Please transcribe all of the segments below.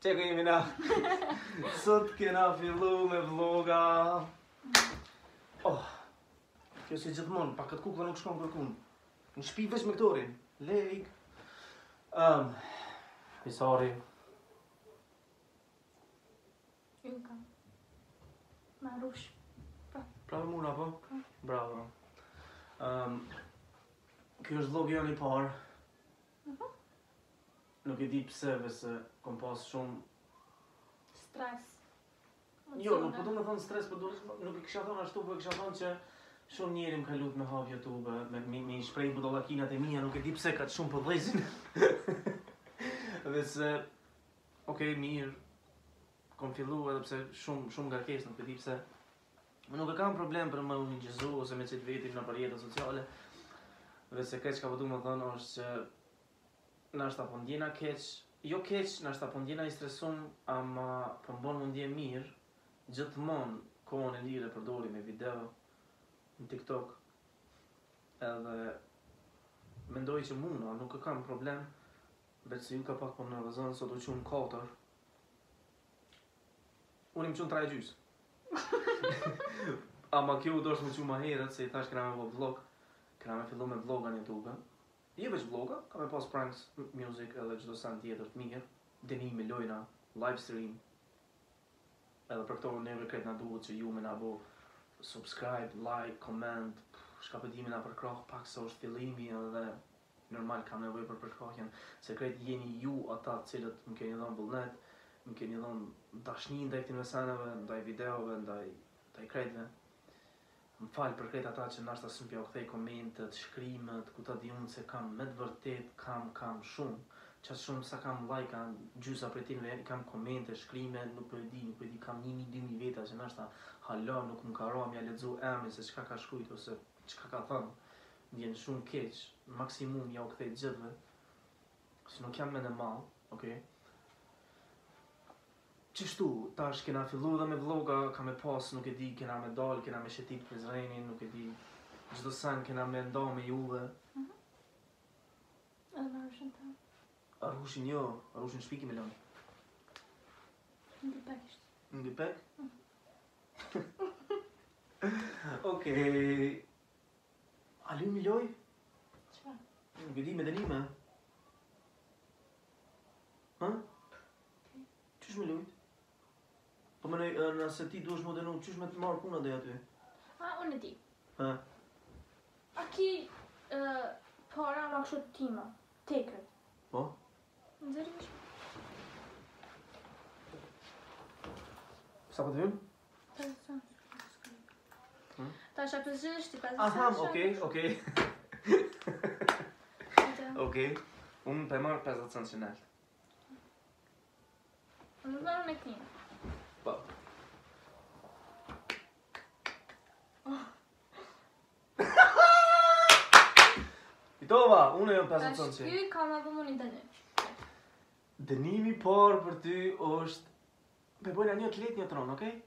Çeka jemi na. Sot kena fillu me vloga. Oh. Kjo si gjithmonë, pa këtë kukla nuk shkon kërkun. Në shtëpi veç me këtorin. Lejk. Pisari. Ylka. Marush. Prave muna po? Bravo. Kjo është vlogi janë I parë. Nuk e di pse, vese kom pas shumë... Stres. Jo, nuk po du me thonë stres, po nuk I kisha thonë ashtu, po I kisha thonë që shumë njeri më ka lut me hap YouTube, me shprejnë budollakinat e mija, nuk e di pse ka të shumë po dhezin. Vese, okej, mirë, kom fillu edhe pse shumë ngarkesë, nuk e di pse. Nuk e kam problem për më unë gjëzu, ose me qitë vetim në përjetën sociale. Vese keq ka po du me thonë është që nashta po ndjena keq, jo keq, nashta po ndjena I stresum, ama po mbon më ndje mirë, gjithmonë kohën e lirë e përdori me video në TikTok, edhe mendoj që muna, nuk e kam problem, veç se ju ka pak po në rëzën, sot u qunë 4, unë I më qunë 3 gjys. Ama kjo u dosh më qunë ma herët, se I thash këna me vlog, këna me fillu me vloga në YouTube. Jo veç vloga, ka me pas pranks, music edhe çdo sen tjetër të mirë, dënime, lojna, live stream. Edhe për këto neve kretë na duhet që ju me na bo subscribe, like, comment, shkapëtimi na përkrah pak se është fillimi edhe normal kam nevojë për përkrahjen, se kretë jeni ju ata cilët më keni dhënë vullnet, më keni dhënë dashni ndaj këtyre seneve, ndaj videove, ndaj kretëve. Më falë për kretë ata që nashta s'm pja u kthej komentet, shkrimet, ku ta di unë se kam me të vërtet, kam shumë. Qatë shumë sa kam like, gjysa për tinve, kam komente, shkrime, nuk për di, kam 1.000-2.000 veta që nashta hala nuk më ka ra mja ledzu emrin se qka ka shkujt ose qka ka thënë. Vjen shumë keq, maksimum ja u kthej gjithve, se nuk jam me në malë, okej? Qështu, tash kena fillu dhe me vloga, ka me pas, nuk e di, kena me dal, kena me shetit Prizrenin, nuk e di, çdo sen kena me nda me juve. Edhe me Arushin ta. Arushin jo, Arushin shpiki me lënë. Në Bipek ishte. Në Bipek? Okej. A luj mi loj? Çfarë? Nuk e di, me dënime. Ha? Qysh me lujt? Po më nëse ti duesh më dënu, qysh me të marrë puna dhe aty? Unë e di. Ha? A ki para ma kështu tima, tekët. Po? Nëzërish? Sa po të hymë? Ta isha 50, ti 50. Aha, okej. Okej. Unë pe marrë 50 cent që naltë. Unë dhe unë e këtina. Po. Pitova, unë jam 50 cent që. Tash ky ka ma bëmu një dënim. Dënimi parë për ty është... Pe bojna një të letë një tronë, okej?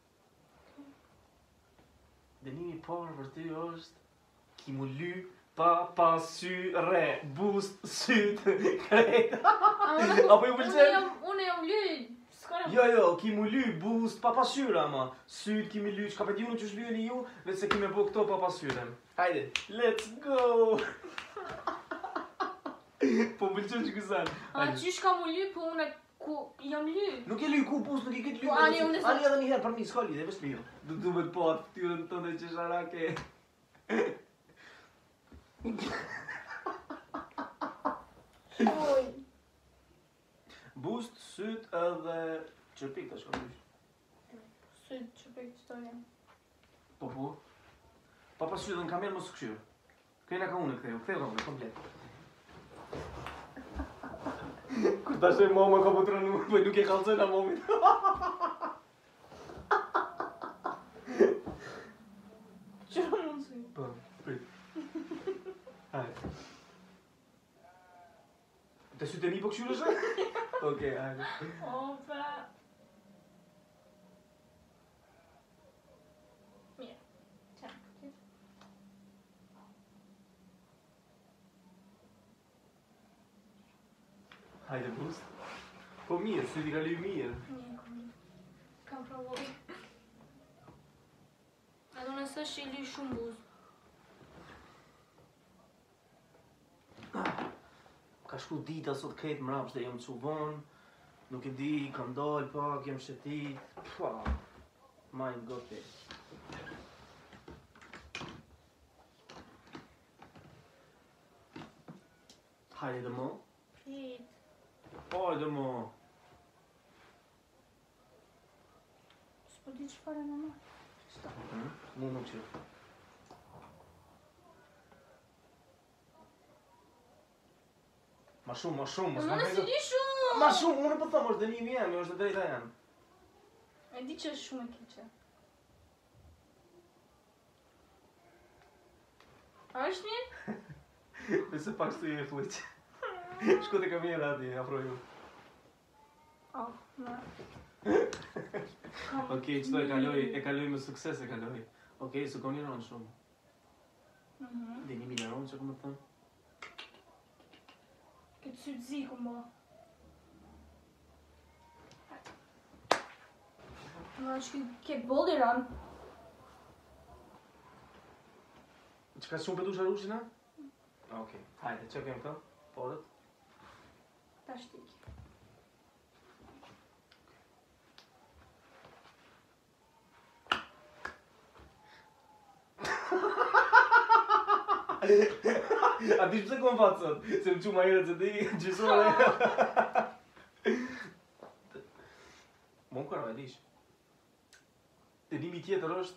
Dënimi parë për ty është... Ki mu ly pa syre, boost, syt, krejt. Apo ju pëlqen? Unë jam lyj. Jo, ki mu ly boost pa pasyre ama. Syt kimi ly, qka peti unë që shlyeni ju, veç se kime po këto pa pasyre. Hajde, let's go! Po pëlqen që kësan. A qysh ka mu lyj, po unë ku jam lyj. Nuk e lyj ku boost, nuk i këtë lyj. Po ani unë Ani edhe një herë për mi, s'ka lyj, dhe veç lyj. Du me të po atë ftyrën tënde që sharake. Oj. Boost, syt edhe... Qërpik të shko lysh. Syt që për këtë toja. Po. Pa syt dhe në kamerë mos këshyrë. Këjna ka unë këthejo, këthejo ka unë, komplet. Kur ta shë mama ka po trënu, për nuk e kalëzën a momit. Qërë mund si? Po, prit. Hajde. Të sytë e mi po këshyrë shë? Okej, hajde. Opa. Mirë. Qërë këtë. Hajde boost. Po mirë, si t'i kaluj mirë. Kam provuar. Edhe nëse shili shumë buzë. Ka shku dita sot ketë mrapsht dhe jam që vonë. Nuk e di, kam dalë pak, jem shetit. Pa, mind goti. Hajde dhe mo. Prit. Hajde mo. S'po di çfarë më marr. Mu nuk që. Ma shumë, mos Më ma në si di shumë! Ma shumë, unë po thëmë, është dënimi jemi, është e drejta jam. E di që është shumë e keqe. A është mirë? Nëse pak së të e fliq. Shko të kamera ati, afro ju. Oh, në. Okej, qëto e kaloj me sukses e kaloj. Okej, së koni ronë shumë. Dënimi në ronë që këmë të thëmë. Këtë sy të ziku më. Në është këtë bolli ranë. Që ka shumë përdusha rushina? Okej, hajde, që kemë të? Porët? Ta shtiki. A ti shpëse kom fatë sot? Se më që ma herët që ti gjysore. Mon kërë e dish. Dënimi tjetër është...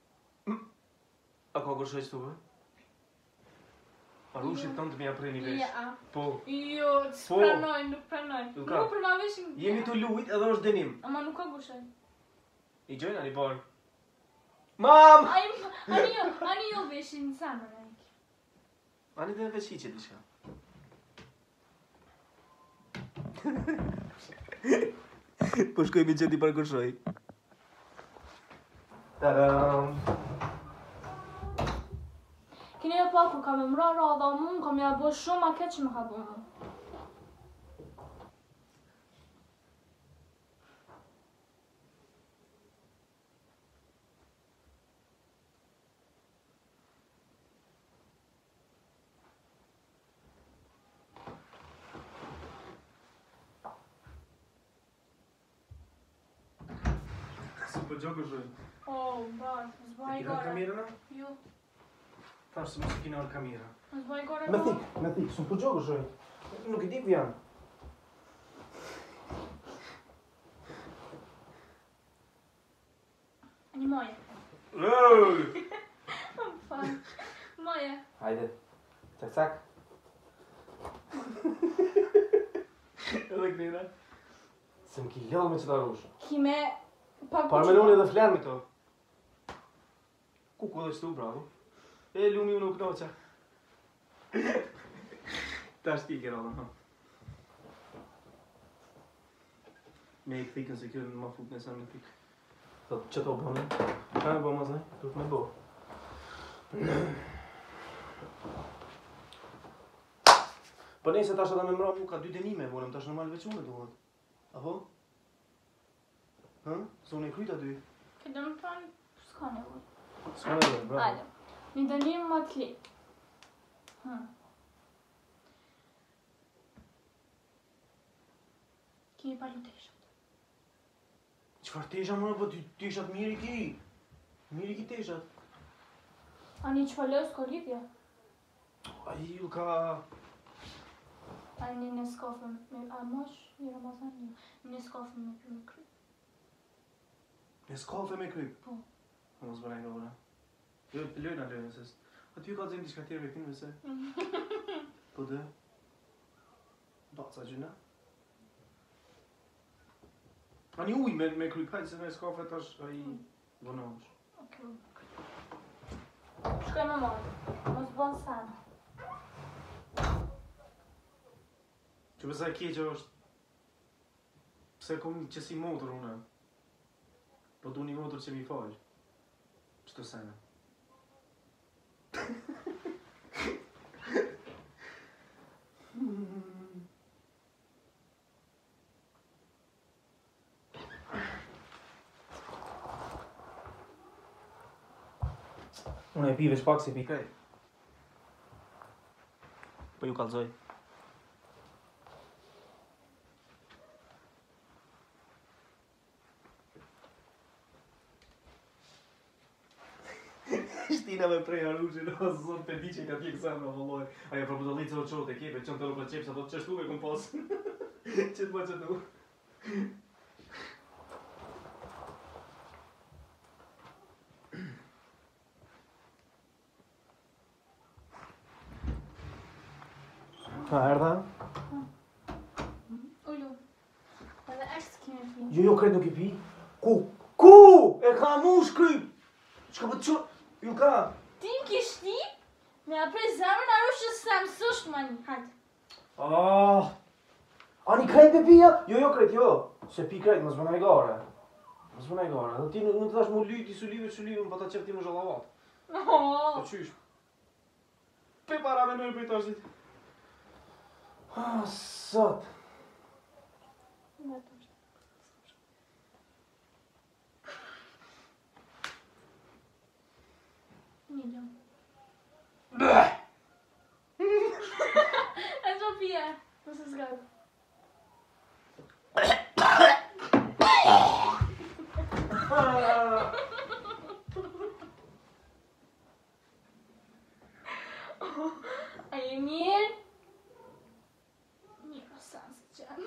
A ka kërshoj që të bë? A rushit tënë të mja prej një vesh? Ja. Po. Jo, s'pranoj, nuk pranoj. Nuk ka. Nuk pranoj veshin. Jemi të lujt edhe është dënim. Ama nuk ka gushaj. I gjojnë ani barë. Mam! Ani jo veshin në zemër, Aiki. Ani dhe veç hiqe diçka. Po shkoj me qëti parkërshoj. Tadam! Kini e pa kur ka me mra radha mu, kam ja bo shumë a keq që më ka bo mu. Super gjokë shoj. Oh, brat, zbaj E kina gore. kamerën? Jo, Thash se mos e kina orë kamera. zbaj gore. Me thik, super gjokë shoj. Nuk i di ku janë. Ani moje. Ej! Fan. Moje. Hajde. Cak. Edhe këtira. Se më ki lëllë me qëta rushë. Kime... Parmenoni edhe flanë me to. Kuku dhe qëtu, bravo. E lumi unë u knoqa. Ta shti kera dhe, ha. Me i këthikën se kjo në ma fut nësa me thikë. Thot, që to bëme? Ka me bëme, zaj? Duhet me bëme. Po nejse tash edhe me mra mu ka 2 denime, volëm tash normal veç unë duhet. Apo? Hë? Se unë e kryta 2. Këtë më thonë, s'ka nevoj. S'ka nevojë, bravo. Hajde. Një dënim më të lehtë. Kemi palu teshat. Qfar tesha më, po ty teshat mirë i ki. Mirë i ki teshat. Ani që falës ko lidhja? Ai ju ka... Ani në skafën me... A mosh, i Ramazan një. Në skafën me kry. Në s'kafe me kryp. Po. Mos bëraj nga ora. Jo, lojna, se... Aty ju ka të zemë diçka tjerë vetin, vese? Po dhe? Baca gjyna. Ani uj me kryp, hajtë se në s'kafe tash ai... Vonosh. Okej. Shkoj me marrë. Mos bon sana. Që përsa e keqë është... Pse kom qësi motor une. Po du një motor që mi falë. Qëto sena. Unë e pive shpak se pi krejt. Po ju kallzoj. Shtina me prej arushin, o zot pe di që ka tjekë sa më vëlloj. Aja pra budallica o qote kepe, që në të rupë qepsa, do të qështu me kom pas. Që të më qëtu. Ka erdha? Ullu. Edhe është kemi pi. Jo, krejt nuk i pi. Ku? Ku? E ka mu shkryp! Qka për të që? Ju ka? Ti më kish ti? Me apre zemrën arushës se më sësht mani. Hajde. Ani krejt me pija? Jo, krejt, jo. Se pi krejt, më zbënaj gare. Më zbënaj gare. Dhe ti nuk të dash mu lyti, sulive, më pa ta qef ti më zhallavat. Po qysh? Pe para me nërë për i tashtit. Sot. Një gjë. E të pije, nëse s'gajtë. A je mirë? Mirë, sa se qenë.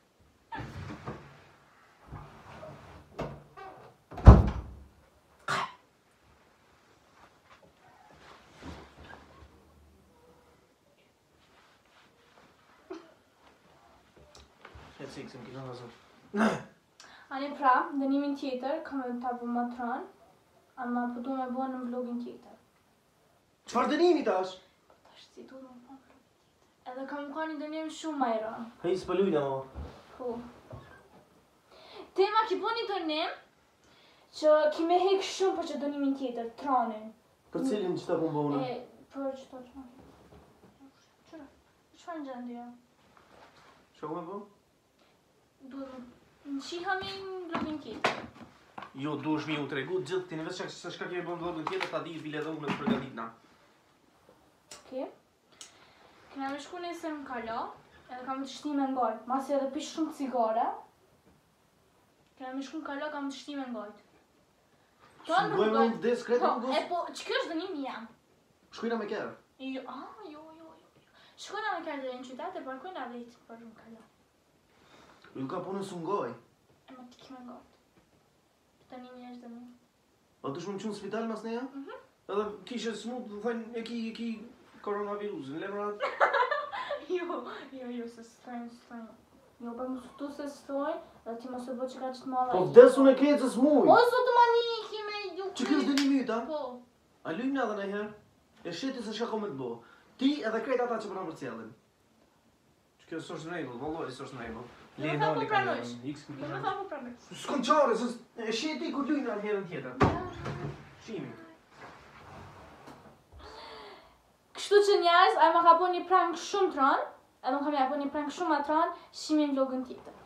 Si, kësë më kina dhe zot. Ani pra, dënimin tjetër, kam e ta po më tran, ama po du me bo në vlogin tjetër. Qfar dënimi tash? Tash si du me bo në vlogin tjetër. Edhe kam ka një dënim shumë majra. Hej, s'pë lujna, mo. Po. Tema ki bo një dënim që ki me hek shumë për që dënimin tjetër, tranin. Për cilin që ta ku më bëuna? Për që ta që Qëra? Qëfar në gjendë ja? Që ku me bë? Duhet në shihami në vlogin tjetër. Jo, du është mi u tregu gjithë ti në veç se shka kemi bën vlogën tjetër, ta di bile dhe unë të përgatitna. Okej. Kena me shku nesër në kala, edhe kam të shti me ngajt. Masi edhe pish shumë cigare. Kena me shku në kala, kam të shti me ngajt. Së më dojmë në vdes, kretë në gusë? E po, që kjo është dënimi jam? Shkujna me kërë? Jo. Shkojna me kërë dhe në qytet e parkojna dhe i të përru në kala. Ju ka punën së ngoj. E ma t'i kime ngajt. Dënimi është dënimi. A të shumë në qënë spital mas neja? Edhe kishe smut, thënë, e ki koronavirusin, lemrat? Jo, se s'tojnë. Jo, për më sëtu se s'tojnë, dhe ti mos e bo që ka që t'malla. Po vdesu në kecë s'muj! O, sotë ma një kime ju Që kjo është dënimi yta? Po. A lujmë në edhe në herë? E sheti se shka ko me të bo. Ti edhe krejt ata që përna për cjellin. Që kjo s'është në ejbull, valloj s'është në ejbull. Jo me tha po pranojsh. Jo me tha po pranojsh. S'kon qare, se e sheti kur lujnë në herën tjetër. Shimi. Kështu që njerëz, a më ka po një prank shumë tran, edhe më kam ja po një prank shumë atran, shimi në vlogën tjetër.